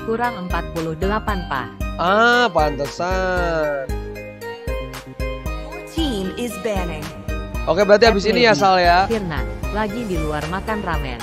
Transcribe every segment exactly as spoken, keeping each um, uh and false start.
Kurang empat puluh delapan, Pak. Ah, pantesan. Team is banning. Oke, berarti habis ini ya Sal ya. Firna, lagi di luar makan ramen.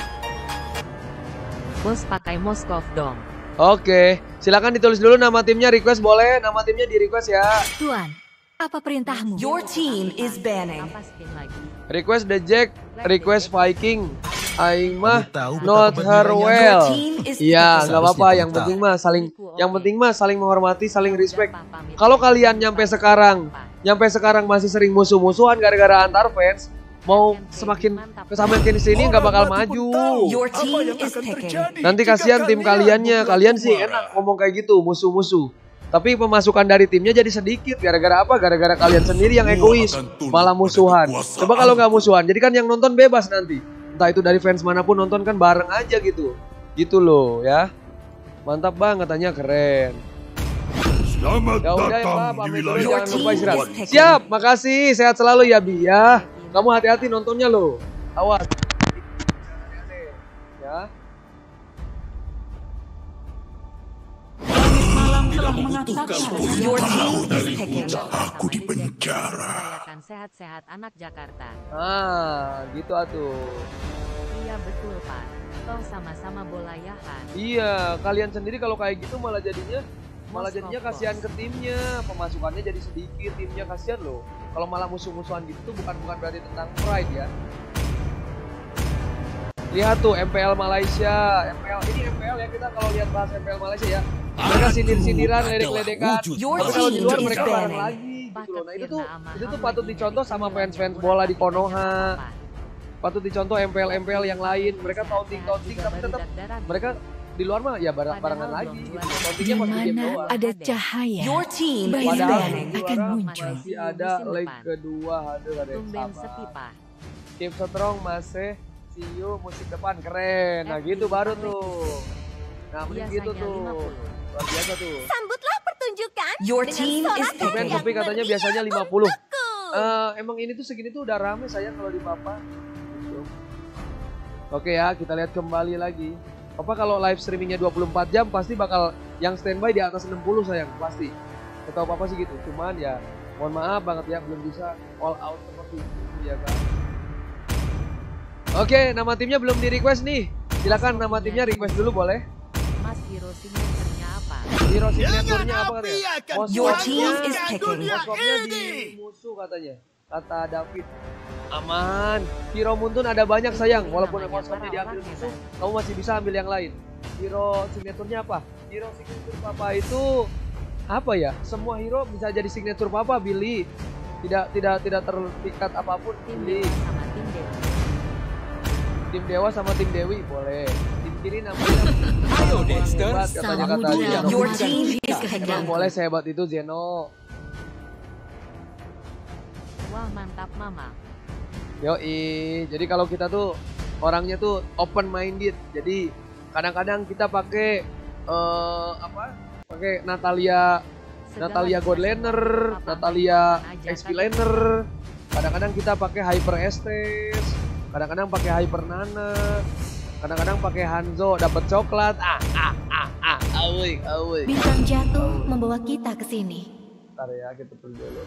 Bos pakai Moskov dong. Oke, silakan ditulis dulu nama timnya, request boleh, nama timnya di request ya. Tuan, apa perintahmu? Your team is banning. Request The Jack, request Viking. Aimah not her well. Iya, nggak apa-apa. Yang penting mah saling, yang penting mah saling menghormati, saling respect. Kalau kalian nyampe sekarang, nyampe sekarang masih sering musuh-musuhan gara-gara antar fans, mau semakin kesamaan ke sini nggak bakal maju. Nanti kasihan tim kaliannya. Kalian sih enak ngomong kayak gitu, musuh-musuh. Tapi pemasukan dari timnya jadi sedikit. Gara-gara apa? Gara-gara kalian sendiri yang egois, malah musuhan. Coba kalau nggak musuhan, jadi kan yang nonton bebas nanti. Entah itu dari fans manapun nonton kan bareng aja gitu. Gitu loh ya. Mantap banget, katanya keren. Selamat Ya udah ya datang Pak, di pamit dulu, wilayah jangan lupa istirahat. Tuan. Siap, makasih. Sehat selalu ya Bi ya. Kamu hati-hati nontonnya loh. Awas. Ya. Tidak membutuhkan sepuluh tahun dari bocah aku di penjara. Sehat-sehat anak Jakarta. Ah, gitu atuh. Iya betul, Pak. Toh sama-sama bolayahan. Iya, kalian sendiri kalau kayak gitu malah jadinya malah jadinya kasihan ke timnya, pemasukannya jadi sedikit, timnya kasihan loh. Kalau malah musuh-musuhan gitu tuh bukan bukan berarti tentang pride ya. Lihat tuh M P L Malaysia, M P L ini M P L ya, kita kalau lihat bahas M P L Malaysia ya. Mereka sindir-sindiran, ledek-ledekan. Tapi kalau di luar mereka bareng lagi gitu loh. Nah itu tuh itu tuh patut dicontoh sama fans-fans bola di Konoha. Patut dicontoh M P L M P L yang lain. Mereka taunting-taunting tapi tetap mereka di luar mah ya bareng-barengan lagi. Tauntingnya pas di game doang. Ada cahaya. Your team is Padahal banning. akan muncul. Masih ada leg kedua, aduh ada yang Tumben sepi, sabar. Pak. Keep strong masih, see you musik depan keren. Nah gitu baru tuh. Nah mending gitu tuh. Luar biasa tuh. Sambutlah pertunjukan. Your team is Sepen taken. tapi katanya biasanya lima puluh. Eh, emang ini tuh segini tuh udah rame sayang kalau di Papa. Gitu. Oke ya, kita lihat kembali lagi. Papa kalau live streamingnya dua puluh empat jam pasti bakal yang standby di atas enam puluh sayang, pasti. Ketahu Papa sih gitu. Cuman ya mohon maaf banget ya belum bisa all out seperti itu ya kan. Oke, nama timnya belum di request nih. Silakan nama timnya request dulu boleh. Mas hero signature-nya apa? Hero signature-nya apa katanya? Your team is taken. Moskopnya di musuh katanya. Kata David. Aman. Hero Muntun ada banyak sayang. Walaupun moskopnya diambil musuh, kamu masih bisa ambil yang lain. Hero signature-nya apa? Hero signature Papa itu apa ya? Semua hero bisa jadi signature Papa, Billy. Tidak tidak tidak terpikat apapun, Billy. Sama tim Dewi. Tim Dewa sama tim Dewi boleh. Tim kiri namanya Ayo Dexter. katanya kata Samudra Zeno. Your team is Emang taken. boleh sehebat itu Zeno. Wah mantap mama. Yoi, jadi kalau kita tuh orangnya tuh open minded. Jadi kadang-kadang kita pakai eh apa? Pakai Natalia Natalia Godlaner, Natalia X P Laner. Kadang-kadang kita pakai Hyper Estes, kadang-kadang pakai Hyper Nana, kadang-kadang pakai Hanzo dapat coklat. Ah ah ah ah, awik awik. Bintang jatuh membawa kita ke sini. Bentar ya, kita tunggu dulu.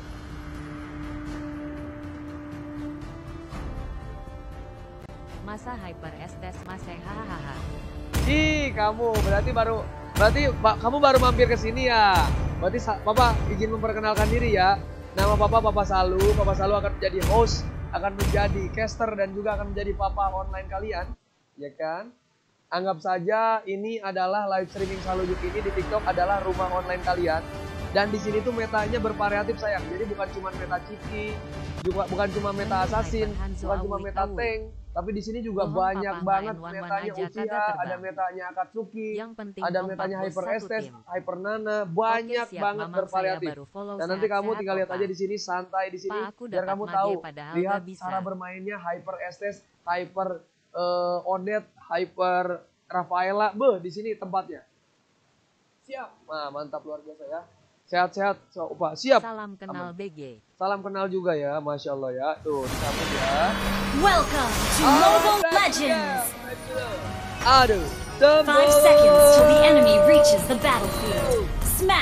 Masa hyper estes masih hahaha. Ih, kamu berarti baru berarti Pak kamu baru mampir ke sini ya. Berarti Papa izin memperkenalkan diri ya. Nama Papa Papa Salu. Papa Salu akan menjadi host, akan menjadi caster dan juga akan menjadi Papa online kalian, ya kan? Anggap saja ini adalah live streaming Salu Yuk ini di TikTok adalah rumah online kalian. Dan di sini tuh metanya bervariatif sayang. Jadi bukan cuma meta Ciki, juga bukan cuma meta Assassin, bukan cuma meta Tank, tapi di sini juga Mohon banyak Papa banget main metanya one-one aja, Uchiha, kagak terbang. ada metanya Akatsuki, Yang penting ada kompak metanya bos Hyper satu Estes, tim. Hyper Nana, banyak Oke, siap, banget Mamang, bervariatif. saya baru follow Dan nanti kamu sehat-sehat tinggal lihat kok, aja Pak. di sini, santai di sini, Pak, aku biar dapat kamu mage tahu. padahal Lihat gak bisa. cara bermainnya Hyper Estes, Hyper uh, Odette, Hyper Rafaela, beh di sini tempatnya. Siap, nah mantap luar biasa ya. Sehat-sehat, so, Pak. Siap. Salam kenal Aman. B G. Salam kenal juga ya, Masya Allah ya. Tuh, disambut ya. Welcome to Oh, Mobile back, Legends. yeah. Aduh. Five seconds till the enemy reaches the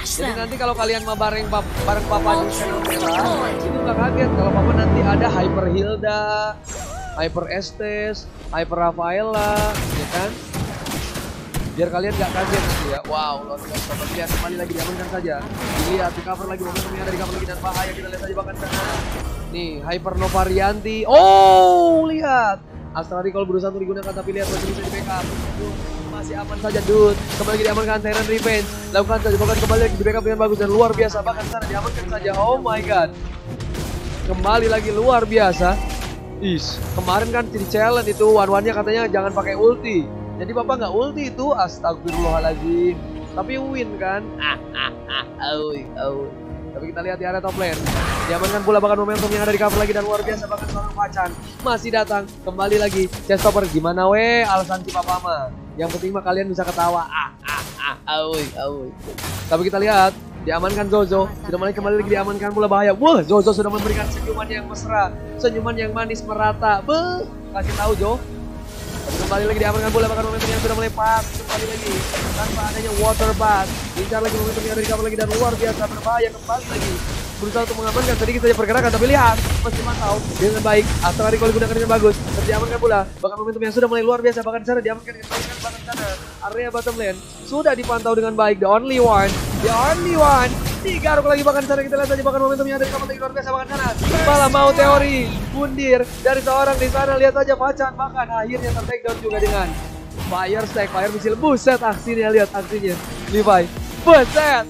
Crush Jadi them. nanti kalau kalian mau bareng pap bareng papa di Ultra Xenoblade, Deployed. itu nggak kaget kalau papa nanti ada Hyper Hilda, Hyper Estes, Hyper Rafaela, ya kan? Biar kalian nggak kaget nanti ya. Wow, luar biasa. Lihat kembali lagi, diamankan saja. Dilihat di cover lagi, momentumnya ada di cover lagi dan bahaya. Kita lihat aja bahkan sana. Nih, Hyper Nova Rianti. Oh, lihat. Astra Recall berusaha untuk digunakan tapi lihat masih bisa di backup. Masih aman saja, dude. Kembali lagi diamankan Tyrant Revenge. Lakukan saja, bahkan kembali lagi di backup dengan bagus dan luar biasa. Bahkan sana diamankan saja. Oh my god. Kembali lagi luar biasa. Is, kemarin kan jadi challenge itu one-one-nya katanya jangan pakai ulti. Jadi Papa nggak ulti itu, astagfirullahaladzim. Tapi win kan? Ah, ah, ah, aui, aui. Tapi kita lihat di area top lane. Diamankan pula bahkan momentum yang ada di cover lagi dan luar biasa bahkan seorang Pacan masih datang kembali lagi. Chestopper gimana we? Alasan si Papa mah. Yang penting mah kalian bisa ketawa. Ah, ah, ah, aui, aui. Tapi kita lihat diamankan Zozo. Sudah mulai kembali lagi diamankan pula bahaya. Wah, Zozo sudah memberikan senyuman yang mesra, senyuman yang manis merata. Beuh, kasih tahu Jo. Tapi kembali lagi diamankan bola bahkan momentum yang sudah mulai pas kembali lagi tanpa adanya water bath. Incar lagi momentum yang ada di cover lagi dan luar biasa berbahaya kembali lagi. Berusaha untuk mengamankan sedikit saja pergerakan tapi lihat masih mantau dengan baik. Astra Recall digunakan dengan bagus. Dan diamankan bola bahkan momentum yang sudah mulai luar biasa bahkan di sana diamankan kembali bahkan sana area bottom lane sudah dipantau dengan baik. The only one, the only one. Digaruk lagi bahkan sana kita lihat saja bahkan momentum yang ada di cover lagi luar biasa bahkan sana. Malah mau teori bundir dari seorang di sana, lihat saja Pacan bahkan akhirnya ter-take down juga dengan Fire Stack, Fire Missile. Buset aksinya, lihat aksinya Levi. Buset.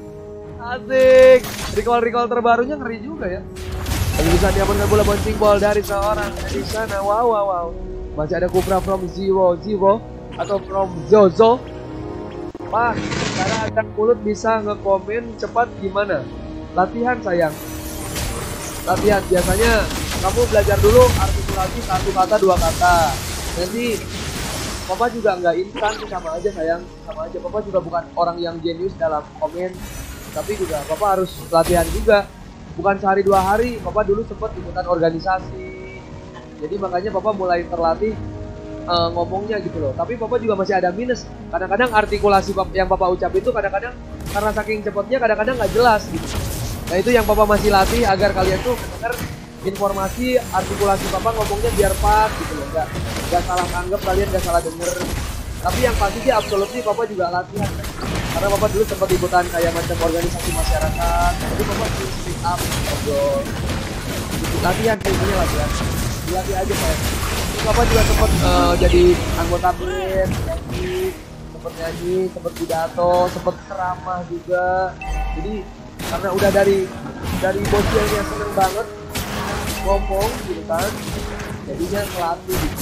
Asik. Recall-recall terbarunya ngeri juga ya. Tapi bisa diamankan bola bouncing ball dari seorang di sana. Wow, wow, wow. Masih ada Kupra from Zero Zero atau from Zozo. Wah, cara akan mulut bisa ngekomen cepat gimana? Latihan sayang. Latihan, biasanya kamu belajar dulu artikulasi satu kata dua kata. Nanti Papa juga nggak instan sih, sama aja sayang, sama aja. Papa juga bukan orang yang jenius dalam komen, tapi juga Papa harus latihan juga. Bukan sehari dua hari, Papa dulu sempat ikutan organisasi. Jadi makanya Papa mulai terlatih uh, ngomongnya gitu loh. Tapi Papa juga masih ada minus. Kadang-kadang artikulasi yang Papa ucap itu kadang-kadang karena saking cepatnya kadang-kadang nggak jelas gitu. Nah itu yang Papa masih latih agar kalian tuh mendengar informasi artikulasi Papa ngomongnya biar pas gitu loh, nggak nggak salah anggap, kalian nggak salah denger. Tapi yang pasti sih absolutely Papa juga latihan kan? Karena Papa dulu sempat ikutan kayak macam organisasi masyarakat, jadi Papa dulu speak up, ngobrol. Latihan kayaknya latihan, dilatih aja saya. Terus Papa juga sempat uh, jadi anggota band, nyanyi, sempat nyanyi, sempat pidato, sempat ceramah juga. Jadi karena udah dari dari bocilnya seneng banget ngomong gitu kan, jadinya ngelatih gitu.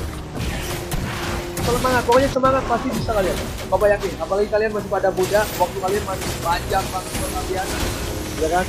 Semangat, pokoknya semangat, pasti bisa kalian. Papa yakin, apalagi kalian masih pada muda, waktu kalian masih panjang banget buat latihan, ya kan?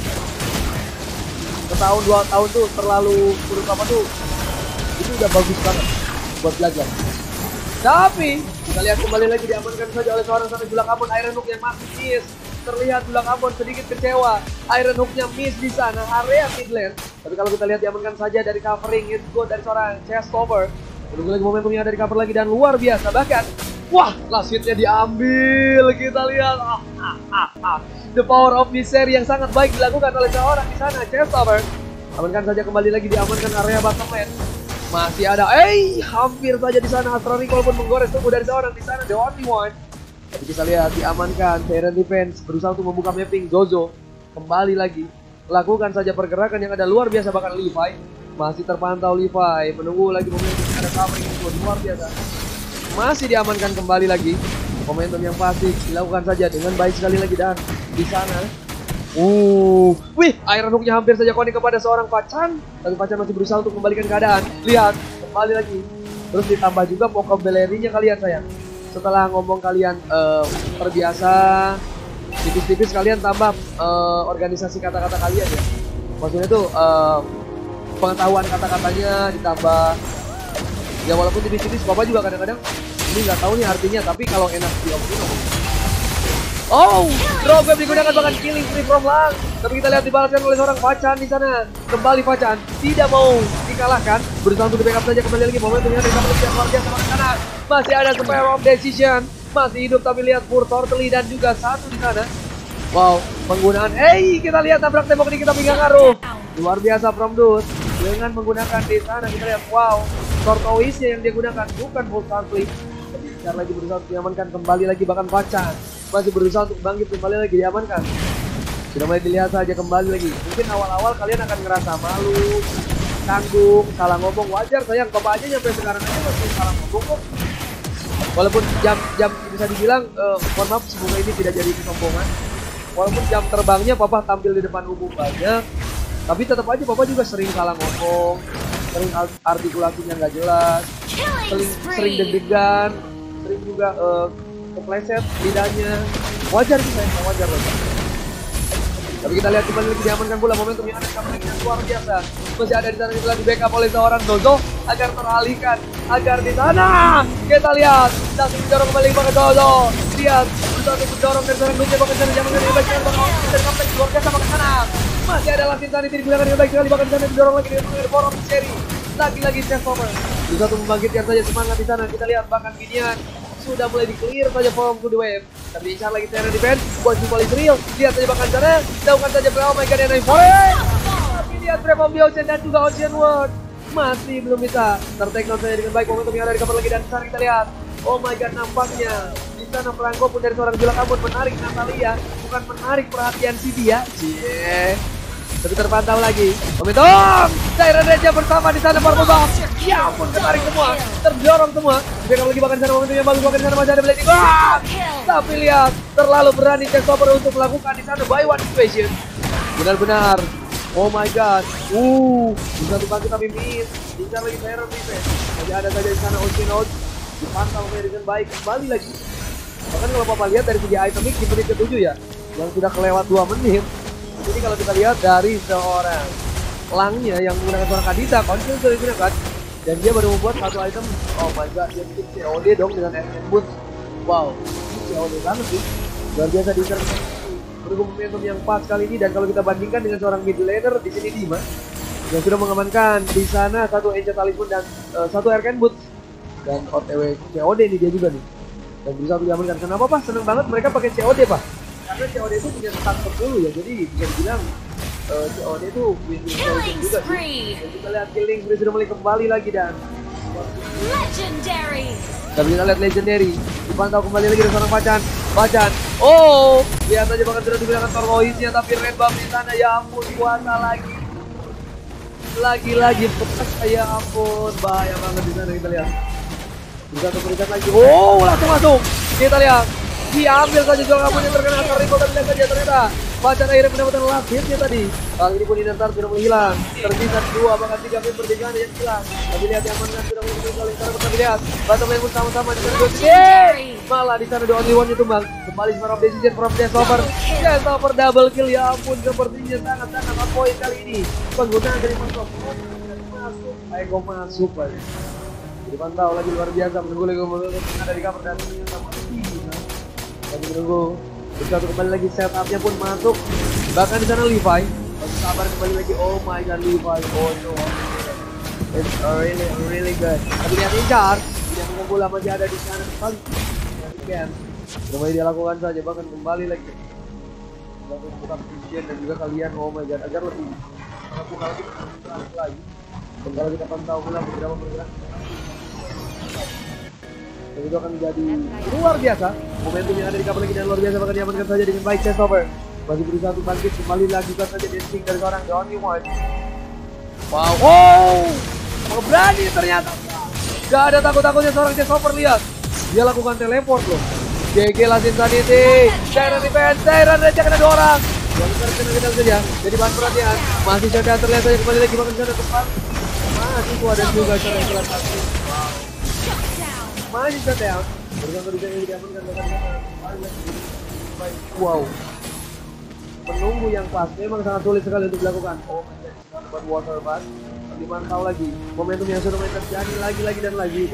Setahun dua tahun tuh terlalu menurut Papa tuh itu udah bagus banget buat belajar. Tapi kita lihat kembali lagi diamankan saja oleh seorang sana Julak Ambon. Iron Hook yang masih miss. Terlihat Julak Ambon sedikit kecewa. Iron Hook-nya miss di sana area mid lane. Tapi kalau kita lihat diamankan saja dari covering hit good dari seorang Chestopper. Menunggu lagi momentum yang ada di cover lagi dan luar biasa. Bahkan wah, last hit-nya diambil. Kita lihat ah, ah, ah, ah. The power of misery yang sangat baik dilakukan oleh seorang di sana Chestopper. Amankan saja kembali lagi diamankan area bottom lane. Masih ada, eh hampir saja di sana Astra Recall pun menggores tubuh dari seorang di sana, the only one. Tapi kita lihat diamankan, Tyrant Defense berusaha untuk membuka mapping. Zozo kembali lagi lakukan saja pergerakan yang ada luar biasa, bahkan Levi masih terpantau. Levi menunggu lagi momentum ada covering itu luar biasa. Masih diamankan kembali lagi, momentum yang pasti dilakukan saja dengan baik sekali lagi dan di sana. Uh, wih, Iron Hook-nya hampir saja connect kepada seorang Pacan. Tapi Pacan masih berusaha untuk kembalikan keadaan. Lihat, kembali lagi. Terus ditambah juga vocabulary-nya kalian sayang. Setelah ngomong kalian uh, terbiasa, tipis-tipis kalian tambah uh, organisasi kata-kata kalian ya. Maksudnya tuh uh, pengetahuan kata-katanya ditambah. Ya walaupun tipis-tipis, Bapak juga kadang-kadang ini nggak tahu nih artinya. Tapi kalau enak diomongin. Oh, drop web digunakan bahkan killing free from lang. Tapi kita lihat dibalaskan oleh seorang Pacan di sana. Kembali Pacan tidak mau dikalahkan, berusaha untuk di backup saja kembali lagi momentumnya dari kapal yang luar biasa di sana. Masih ada spare of decision, masih hidup tapi lihat Pur Torteli dan juga satu di sana. Wow, penggunaan, hey kita lihat tabrak tembok ini kita pinggang ngaruh. Luar biasa from Dude. Dengan menggunakan di sana kita lihat, wow, tortoise-nya yang dia gunakan bukan full conflict. Tapi sekarang lagi berusaha untuk diamankan kembali lagi, bahkan Pacan masih berusaha untuk bangkit kembali lagi diamankan. Sudah mulai dilihat saja kembali lagi. Mungkin awal-awal kalian akan ngerasa malu, canggung, salah ngomong, wajar sayang. Bapak aja nyampe sekarang aja masih salah ngomong kok. Walaupun jam-jam bisa dibilang, uh, mohon maaf semoga ini tidak jadi kesombongan. Walaupun jam terbangnya Papa tampil di depan umum banyak, tapi tetap aja Papa juga sering salah ngomong, sering artikulasinya nggak jelas, sering, sering deg-degan, sering juga uh, kepleset lidahnya. Wajar sih sayang, wajar loh. Tapi kita lihat kembali lagi diamankan pula momentum yang ada kembali yang luar biasa. Masih ada di sana setelah di backup oleh seorang Zozo agar teralihkan, agar di sana kita lihat langsung mendorong kembali ke Zozo. Lihat untuk mendorong dari seorang Duke bahkan sana jaman dengan baik sekali bahkan dan comeback luar biasa bahkan sana. Masih ada Lasin Sanity digunakan dengan baik sekali bahkan sana didorong lagi dengan mengenai forum seri. Lagi-lagi chest over. Bisa untuk membangkitkan saja semangat di sana. Kita lihat bahkan Minion sudah mulai di-clear saja form to the wave. Tapi Icar lagi terror defense buat Jumbo Israel. Lihat saja bahkan sana, lakukan saja berapa oh my god yang forest. Tapi lihat berapa Ocean dan juga Ocean World masih belum bisa ter-take down saja dengan baik. Momentum yang ada di cover lagi dan sekarang kita lihat, oh my god nampaknya di sana perangko pun dari seorang Jula Kabut menarik Natalia, bukan menarik perhatian si dia. Cie. Tapi terpantau lagi. Momentum Siren Reja bersama di sana Purple Box. Ya ampun ketarik semua, terdorong semua. Backup lagi bahkan di sana momentum yang bagus bahkan di sana masih ada Blade Box. Tapi lihat terlalu berani Chestopper untuk melakukan di sana buy one situation. Benar-benar. Oh my god. Uh, bisa tukang kita miss. Incar lagi Siren defense. Masih ada saja di sana Ocean Out. Dipantau dengan baik kembali lagi. Bahkan kalau Papa lihat dari segi itemik di menit ketujuh ya, yang sudah kelewat dua menit. Jadi kalau kita lihat dari seorang Langnya yang menggunakan seorang Kadita, Konsil sudah digunakan dan dia baru membuat satu item. Oh my god, dia bikin C O D dong dengan S M Boot. Wow, ini C O D banget sih. Luar biasa di sana. Berhubung momentum yang pas kali ini dan kalau kita bandingkan dengan seorang mid laner di sini Dima yang sudah mengamankan di sana satu Ancient Talisman dan uh, satu Arcane Boot dan O T W C O D ini dia juga nih. Dan bisa diamankan. Kenapa Pak? Seneng banget mereka pakai C O D Pak. Karena C O D itu punya stat sepuluh ya, jadi bisa dibilang uh, C O D itu win-win solution juga sih. Dan kita lihat Killing Spree sudah mulai kembali lagi dan Legendary. tapi kita lihat Legendary dipantau kembali lagi dari seorang Pacan. Pacan, oh lihat aja bahkan sudah digunakan Torloise-nya tapi red buff di sana ya ampun kuasa lagi. Lagi-lagi petas ya ampun bahaya banget di sana kita lihat. Bisa untuk berikan lagi. Oh langsung masuk. Kita lihat. Diambil saja jual kamu yang terkena asal Rico dan lihat saja ternyata Pacan akhirnya mendapatkan last hitnya tadi. Kali ini pun Inantar sudah mulai hilang. Tersisa dua bahkan tiga pin pertigaan yang hilang. Tapi lihat yang mana sudah mulai meninggal. Sekarang pertama lihat Bottom lane pun sama-sama di sana dua. Malah di sana the only one itu bang. Kembali Smart of Decision from Chestopper. Chestopper double kill ya ampun sepertinya sangat-sangat on point kali ini. Penggunaan dari masuk. Masuk. Ayo masuk aja. Dipantau lagi luar biasa menunggu lagi ada di cover dan sama lagi menunggu. Bisa kembali lagi setupnya pun masuk. Bahkan di sana Levi masih sabar kembali lagi. Oh my god Levi. Oh no. It's really really good. Tapi lihat Incar yang menunggu lama masih ada di sana kembali. Kan. Coba dia lakukan saja bahkan kembali lagi. Lalu buka vision dan juga kalian oh my god agar lebih melakukan lagi lagi. Dan kalau kita pantau ulang beberapa pergerakan dan itu akan menjadi luar biasa. Momentum yang ada di kapal lagi dan luar biasa bahkan diamankan saja dengan baik Chestopper. Masih berusaha untuk bangkit kembali lagi kan saja dancing dari seorang The Only One. Wow, wow, berani ternyata. Gak ada takut-takutnya seorang Chestopper lihat. Dia lakukan teleport loh. G G Lasin Sanity. Siren defense, Siren Reja kena dua orang. Yang sekarang kena saja. Jadi bahan perhatian. Masih Siren terlihat saja kembali lagi bahkan sana tepat. Masih kuat dan juga seorang yang kelas satu. Masih shutdown. Bergantung dengan yang diamankan dengan wow. Menunggu yang pas memang sangat sulit sekali untuk dilakukan. Oh my god, buat water bath. Dimantau lagi. Momentum yang sudah mulai terjadi lagi lagi dan lagi.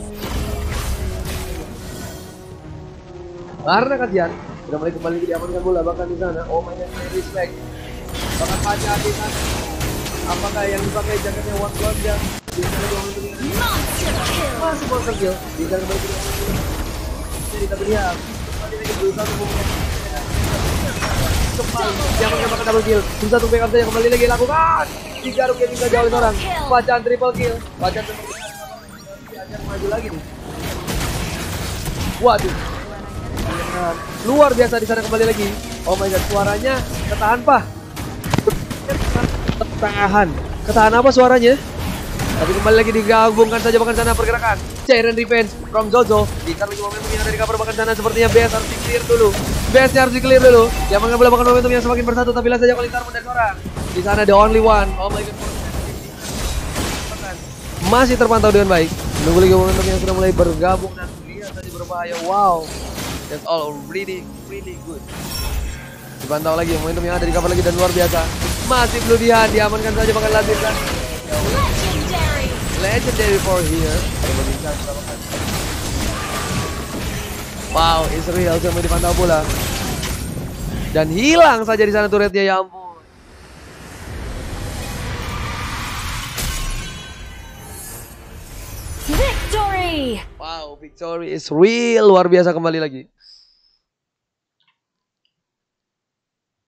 Karena kasihan sudah mulai kembali diamankan bola bahkan di sana. Oh my god, respect. Bahkan Pacan di sana. Apakah yang dipakai jaketnya One Blood ya? Masih monster kill. Bisa kembali jadi kita lihat. Tadi lagi berusaha untuk kembali. Yang menembakkan double kill. Bisa satu backup saja kembali lagi lakukan. Tiga rupiah tinggal jauhin orang. Pacan triple kill. Pacan triple kill. Pacan maju lagi nih. Waduh. Luar biasa di sana kembali lagi. Oh my god, suaranya ketahan pak. Ketahan. Ketahan apa suaranya? Tapi kembali lagi digabungkan saja bahkan sana pergerakan. Cairan defense from Zozo. Dikar lagi momentum yang ada di cover bahkan sana sepertinya B S harus di clear dulu. B S harus di clear dulu. Yang mengambil bahkan momentum yang semakin bersatu tapi lihat saja Kolintar dari seorang. Di sana the only one. Oh my god. Masih terpantau dengan baik. Menunggu lagi momentum yang sudah mulai bergabung dan lihat tadi berbahaya. Wow. That's all really really good. Dipantau lagi momentum yang ada di cover lagi dan luar biasa. Masih belum dihan, diamankan saja bahkan Lazir dan Legendary. legendary for here. Wow, Israel sampai dipantau pula. Dan hilang saja di sana turretnya, ya ampun. Victory. Wow, victory is real, luar biasa kembali lagi.